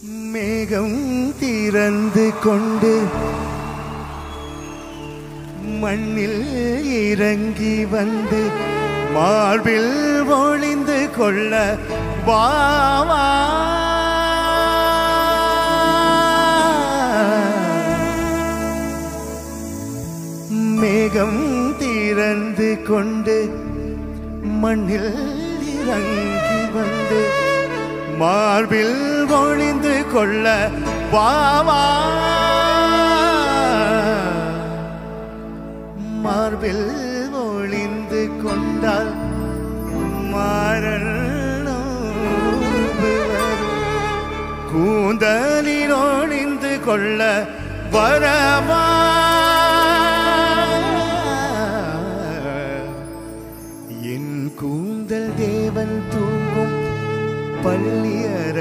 மேகம் திறந்து கொண்டு மண்ணில் இறங்கி வந்து மார்பில் ஒளிந்து கொள்ள வாவா மேகம் திறந்து கொண்டு மண்ணில் இறங்கி வந்து மார்பில் ஒளிந்து கொள்ள வாவா மார்பில் ஒளிந்து கொண்டால் மாறல் கூந்தலில் ஒளிந்து கொள்ள வரவா என் கூந்தல் தேவன் தூங்கும் பள்ளி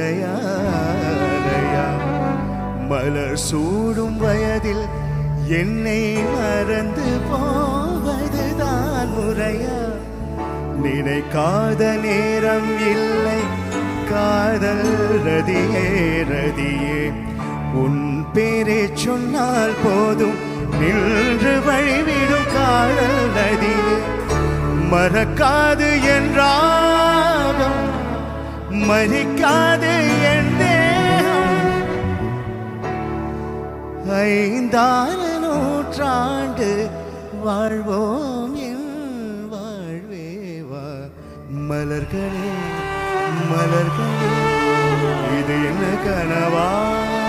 அறையா மலர் சூடும் வயதில் என்னை மறந்து போவதுதான் முறையா நினைக்காத நேரம் இல்லை காதல் ரதியே ரதியே உன் பேரே சொன்னால் போதும் நின்று வழிவிடும் காதல் ரதியே மறக்காது என்றாலும் மறிக்காது என் தேகம் ஐந்தாறு நூற்றாண்டு வாழ்வோம் என் வாழ்வேவா மலர்களே மலர்களே இது என்ன கனவா